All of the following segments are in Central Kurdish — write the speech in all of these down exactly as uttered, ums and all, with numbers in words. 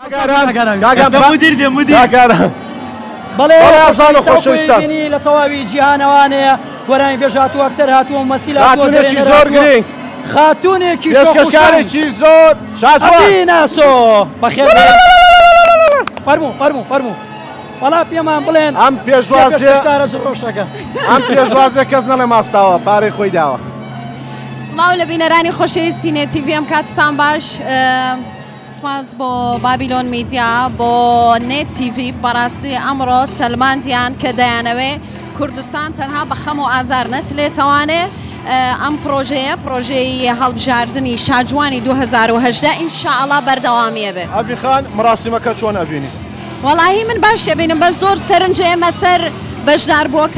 مدیر بێ مدیر بەڵێ خۆشەویستانی لە تەواوی جیهانەوانەیە گۆرانی بێژات و ئەکتەر هاتووە مەسیل خاتونێکی زۆر گرنگ خاتونێکی پێشکەشکارێکی زۆر شادوان ناسۆ بەخێر فەرموو فەرموو فەرموو وەڵا پێمان بڵێن ئەم پێشوازێ ڕۆژەکە ئەم پێشوازێ کەس نەڵێ ماستاوە پارەی خۆی داوە. سڵاو لە بینەرانی خۆشەویستی نێتیڤی ئەم کاتتان باش. سپاس بۆ بابیلۆن میدیا بۆ نێت تیڤی بەڕاستی ئەمڕۆ سەلماندیان کە دەیانەوێ کوردستان تەنها بە خەم و ئازار نەتلێتەوانێ ئەم پرۆژەیە پرۆژەی هەڵبژاردننی شاجوانی دوو هەزار و هەژدە ئینشاءڵڵا بەردەوامیە بێ. ئەڤی خان مراسیمەکە چۆن ئەبینی؟ وەڵاهی من باش ئەبینم بە زۆر سەرنجە ئێمە سەر بەشداربووەکە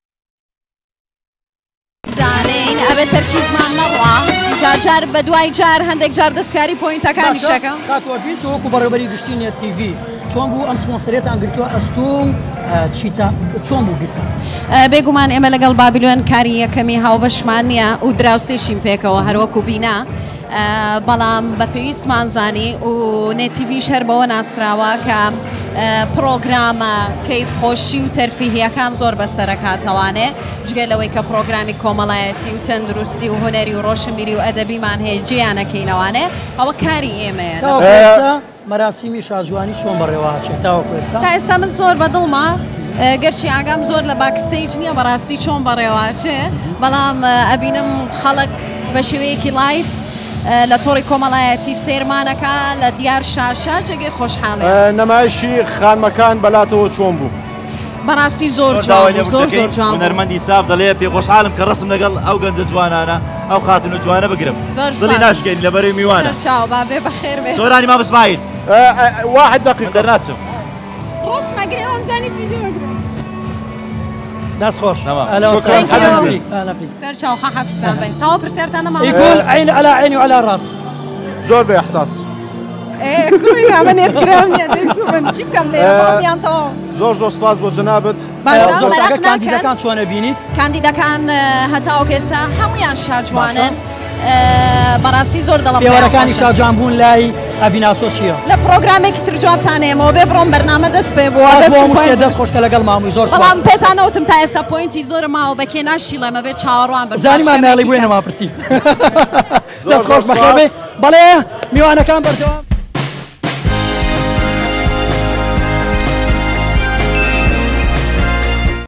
دانین ئەبێ تەرکیزمان نەڕوا جار بە دوای جار هەندێک جار دەستکاری پۆینتەکانی شەکەم کاتوە بین تۆ وەکو بەڕێوەبەری گشتی نێت تیڤی چۆن بوو ئەم سپۆنسەرێتان گرتووە ئەستۆ و چیتە چۆن بوو گرتان؟ بێگومان ئێمە لەگەڵ بابیلۆن کاری یەکەمی هاوبەشمان نییە و دراوسێشین پێکەوە هەروەکو بینا بەڵام بە پێویستمان زانی و نێتیڤیش هەر بەوە ناسراوە کە پرۆگرامە کەیفخۆشی و تەرفیهیەکان زۆر بەسەرەکاتەوانێ جگەر لەوەی کە پرۆگرامی کۆمەڵایەتی و تەندروستی و هونەری و ڕۆشنبیری و ئەدەبیمان هەیە جیانەکەینەوانێ ئەوە کاری ئێمەیە. مەراسیمی شاجوانی چۆن بەڕێوەچێت تاوەکو ئێستا؟ تا ئێستا من زۆر بەدڵمە گەرچی ئاگام زۆر لە باکستەیج نییە بەڕاستی چۆن بەڕێوەچێ بەڵام ئەبینم خەڵک بە شێوەیەکی لایف لە تۆڕی کۆمەڵایەتی سێرمانەکە لە دیار شاشە جێگەی خۆشحاڵی نەمایشی خانمەکان بەلاتەوە چۆن بوو؟ بەڕاستی زۆر جوان زۆر زۆر جوان هونەرمەندی ساف دەڵێ پێ خۆشحاڵم کە ڕسم لەگەڵ ئەو گەنجە جوانانە ئەو خاتون و جوانە بگرم دڵی ناشکەین لەبەرەوەی میوانە چاو بابێ بەخێر بێ زۆرانی مام اسماعیل واحد دقیقة دەرناچم ڕۆستمەگرێ ئەمزانی ڤیدیۆ دەست خۆش سەر چاوخە حەفزتان بێ تاوە پرسیارتان نەماوە يقول عين على عيني وعلى راسي زۆر بێ ئەحساس کوڕی ئەمە نێتگرام نییە دەیسوبن چی بکەم لێرە بەڵامیانتەوە زۆر زۆر سپاس بۆ جەنابەت. باشە بەراق ناکەن کاندیدەکان چۆنە بینیت؟ کاندیدەکان هەتاوە ئێستا هەمویان شاجوانن بەڕاستی زۆر دڵم پێوەرەکانی شاجوان بوون لای ئەڤیناسۆ چییە؟ لە پرۆگرامێکی تر جوابتانەیەمەوە بێ بڕۆم بەرنامە دەست پێ بووە دەست خۆشکە لەگەڵ مامووی زۆر بەڵام پێتانەوتم تا ئێستا پۆینتی زۆر ماوە بە کێناشی لەمە بێت چاوەڕوان بە زانیمان ناڵی بووێ نەما پرسی دەست خۆش بەخێر بێ بەڵێ میوانەکان بەردەوام